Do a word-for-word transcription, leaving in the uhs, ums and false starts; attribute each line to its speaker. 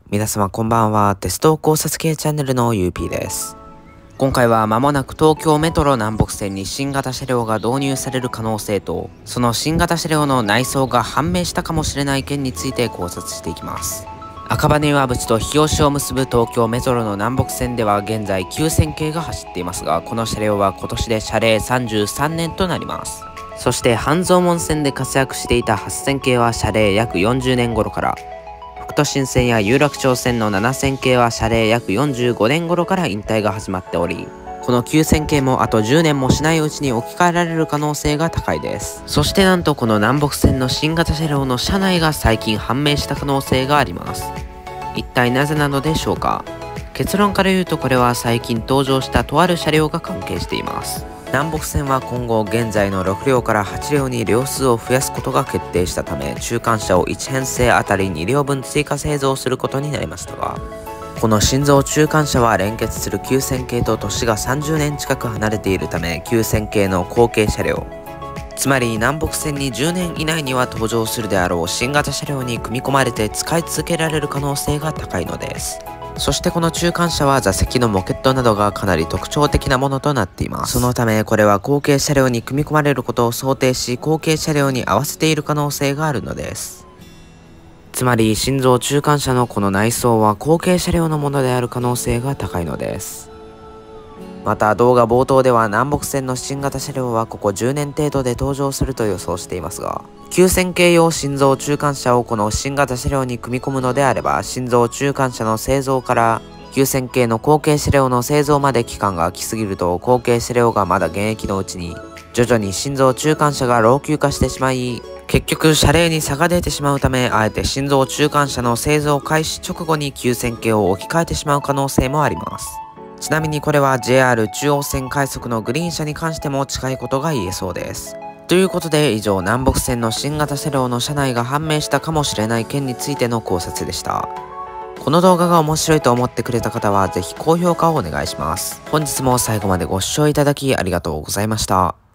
Speaker 1: 皆様こんばんは。鉄道考察系チャンネルの ユーピー です。今回は間もなく東京メトロ南北線に新型車両が導入される可能性と、その新型車両の内装が判明したかもしれない件について考察していきます。赤羽岩淵と日吉を結ぶ東京メトロの南北線では現在きゅうせんけいが走っていますが、この車両は今年で車齢さんじゅうさんねんとなります。そして半蔵門線で活躍していたはっせんけいは車齢約よんじゅうねん頃から、副都心線や有楽町線のななせんけいは車齢約よんじゅうごねん頃から引退が始まっており、このきゅうせんけいもあとじゅうねんもしないうちに置き換えられる可能性が高いです。そしてなんとこの南北線の新型車両の車内が最近判明した可能性があります。一体なぜなのでしょうか。結論から言うと、これは最近登場したとある車両が関係しています。南北線は今後現在のろくりょうからはちりょうに両数を増やすことが決定したため、中間車をいちへんせいあたりにりょうぶん追加製造することになりましたが、この新造中間車は連結するきゅうせんけいと年がさんじゅうねん近く離れているため、きゅうせんけいの後継車両、つまり南北線にじゅうねんいないには登場するであろう新型車両に組み込まれて使い続けられる可能性が高いのです。そしてこの中間車は座席のモケットなどがかなり特徴的なものとなっています。そのためこれは後継車両に組み込まれることを想定し、後継車両に合わせている可能性があるのです。つまり新造中間車のこの内装は後継車両のものである可能性が高いのです。また動画冒頭では南北線の新型車両はここじゅうねん程度で登場すると予想していますが、きゅうせんけい用新造中間車をこの新型車両に組み込むのであれば、新造中間車の製造からきゅうせんけいの後継車両の製造まで期間が空きすぎると、後継車両がまだ現役のうちに徐々に新造中間車が老朽化してしまい、結局車齢に差が出てしまうため、あえて新造中間車の製造開始直後にきゅうせんけいを置き換えてしまう可能性もあります。ちなみにこれは ジェイアール 中央線快速のグリーン車に関しても近いことが言えそうです。ということで以上、南北線の新型車両の車内が判明したかもしれない件についての考察でした。この動画が面白いと思ってくれた方はぜひ高評価をお願いします。本日も最後までご視聴いただきありがとうございました。